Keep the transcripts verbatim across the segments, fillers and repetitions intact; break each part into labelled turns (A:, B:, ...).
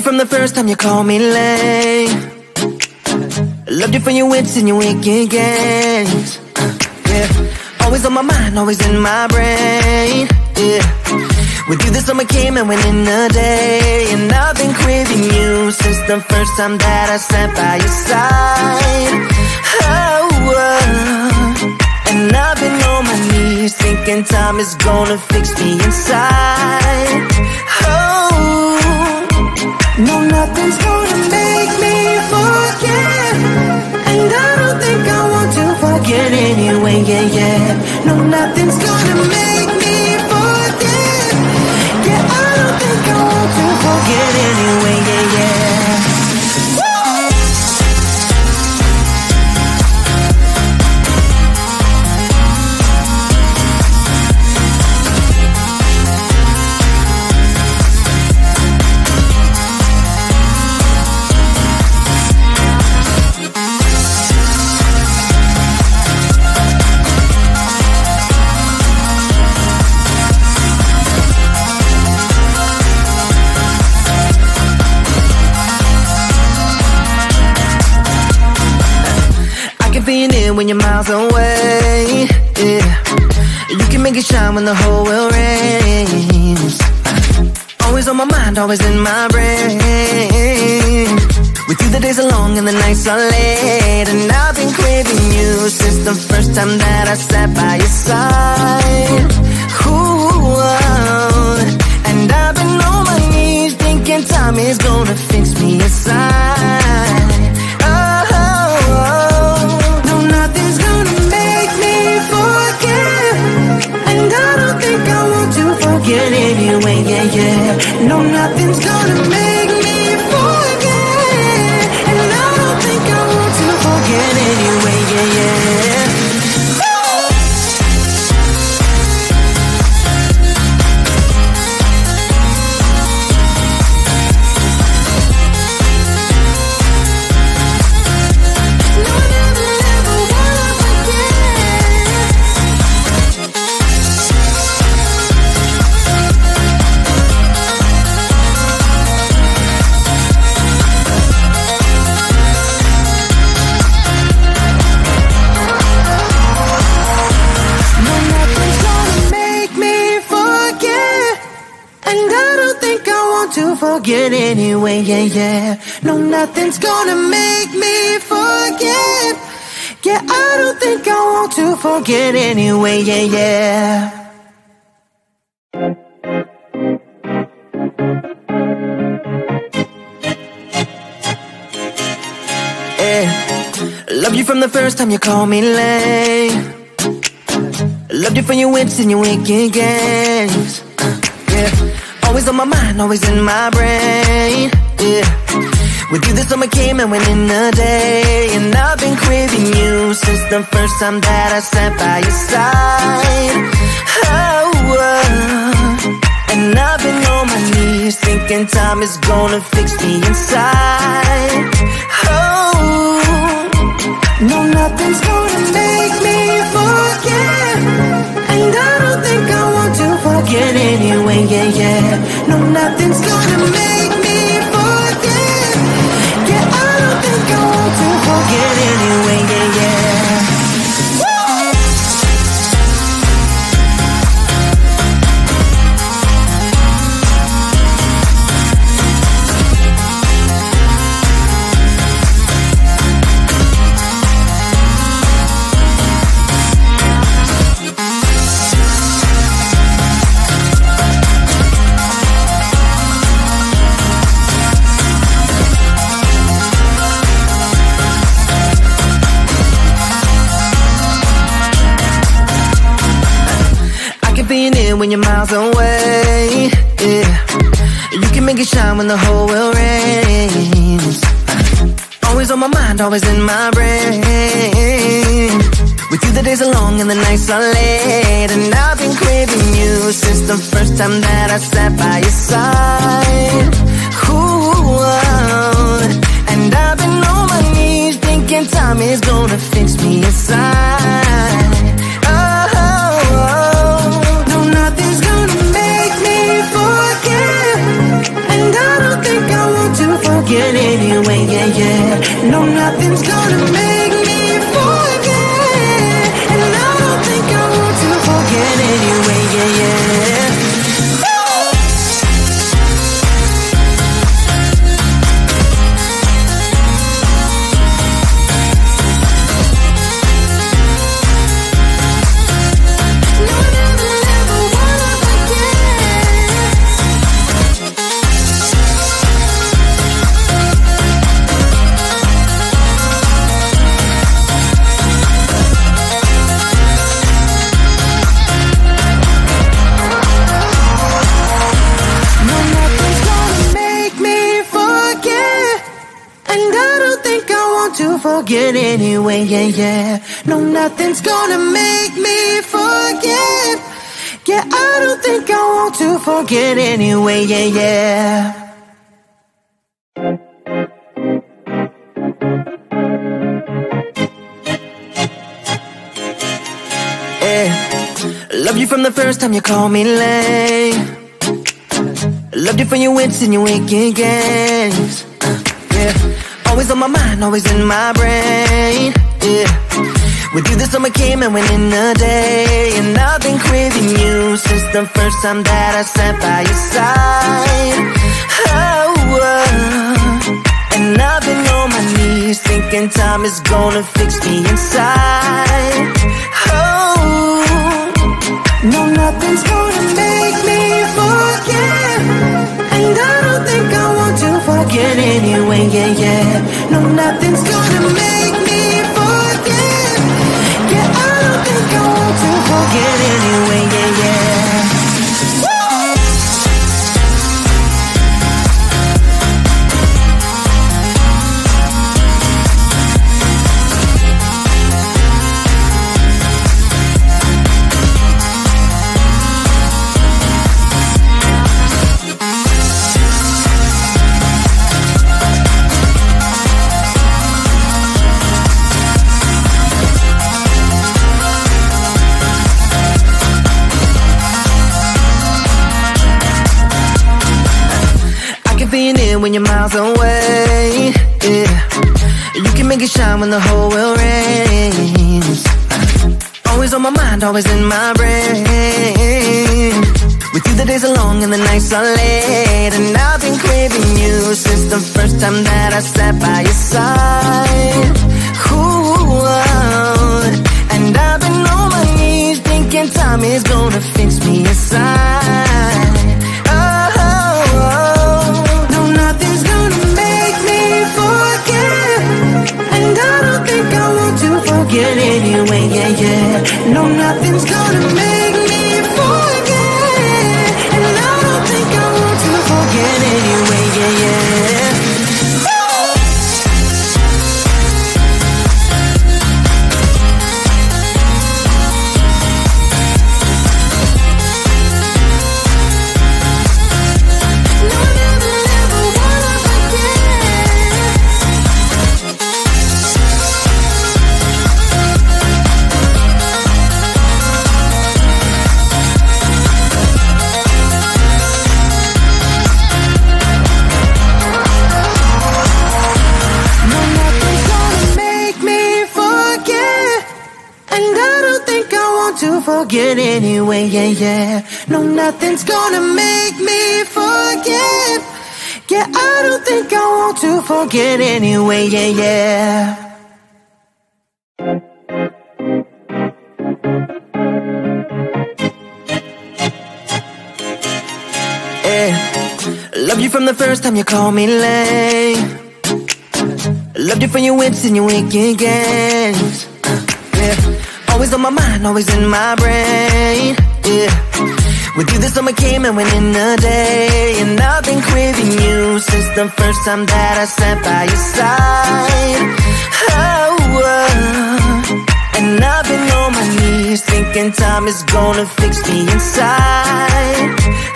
A: from the first time you called me late. Loved you for your wits and your wicked games. Yeah, always on my mind, always in my brain. Yeah, with you the summer came and went in a day. And I've been craving you since the first time that I sat by your side. Oh, oh. And I've been on my knees thinking time is gonna fix me inside. Oh, no, nothing's gonna make me forget. And I don't think I want to forget anyway, yeah, yeah. No, nothing's gonna make me forget. Yeah, I don't think I want to forget anyway, yeah, yeah. When you're miles away, yeah, you can make it shine when the whole world rains. Always on my mind, always in my brain. With you the days are long and the nights are late. And I've been craving you since the first time that I sat by your side. Ooh, oh. And I've been on my knees thinking time is gonna fix me inside. Forget anyway, yeah, yeah. No, nothing's gonna make me forget. And I don't think I want to forget anyway, yeah, yeah. Forget anyway, yeah, yeah. No, nothing's gonna make me forget. Yeah, I don't think I want to forget anyway, yeah, yeah. Yeah, loved you from the first time you called me late. Loved you for your wits and your wicked games. Yeah, always on my mind, always in my brain, yeah. With you the summer came and went in a day. And I've been craving you since the first time that I sat by your side. Oh, oh. And I've been on my knees thinking time is gonna fix me inside. Oh, no, nothing's gonna make me forget. And I don't think I want to forget anyway, yeah, yeah. No, nothing's gonna make me forget. Yeah, I don't think I want to forget anyway, yeah, yeah. When you're miles away, yeah, you can make it shine when the whole world rains. Always on my mind, always in my brain. With you the days are long and the nights are late. And I've been craving you since the first time that I sat by your side. Ooh, oh. And I've been on my knees thinking time is gonna fix me inside. No, nothing's gonna make me forget. And I don't think I want to forget anyway, yeah, yeah. Forget anyway, yeah, yeah. No, nothing's gonna make me forget. Yeah, I don't think I want to forget anyway, yeah, yeah. Yeah, loved you from the first time you called me late. Loved you for your wits and your wicked games. Yeah. Always on my mind, always in my brain, yeah. With you the summer came and went in a day. And I've been craving you since the first time that I sat by your side. Oh, oh. And I've been on my knees thinking time is gonna fix me inside. Oh, no, nothing's gonna make me forget. And I don't think I want to forget anyway, yeah, yeah. No, nothing's gonna make me forget. Yeah, I don't think I want to forget anyway, yeah, yeah. When you're miles away, yeah. You can make it shine when the whole world rains. Always on my mind, always in my brain. With you the days are long and the nights are late. And I've been craving you since the first time that I sat by your side. Ooh, oh. And I've been on my knees thinking time is gonna fix me inside. Forget anyway, yeah, yeah. No, nothing's gonna make me forget. And I don't think I want to forget anyway, yeah, yeah. Forget anyway, yeah, yeah. No, nothing's gonna make me forget. Yeah, I don't think I want to forget anyway, yeah, yeah. Yeah, loved you from the first time you called me late. Loved you for your wits and your wicked games. Yeah. Always on my mind, always in my brain, yeah. With you the summer came and went in a day. And I've been craving you since the first time that I sat by your side. Oh, oh. And I've been on my knees thinking time is gonna fix me inside.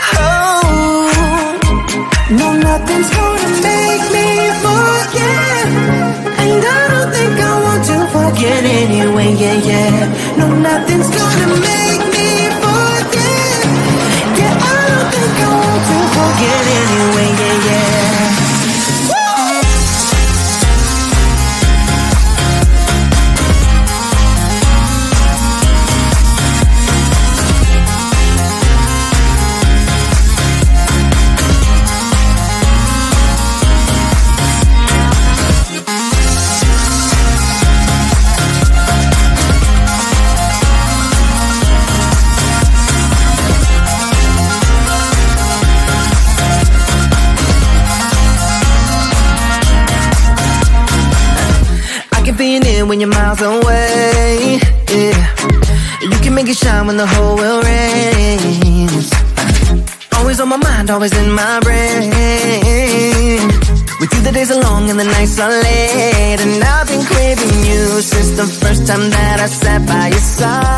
A: Oh, no, nothing's gonna make me forget. And I don't think I want to forget anyway, yeah, yeah. No, nothing's gonna make me forget. Yeah, I don't think I want to forget anyway, yeah, yeah. even when you're miles away. Yeah, you can make it shine when the whole world rains. Always on my mind, always in my brain. With you the days are long and the nights are late, and I've been craving you since the first time that I sat by your side.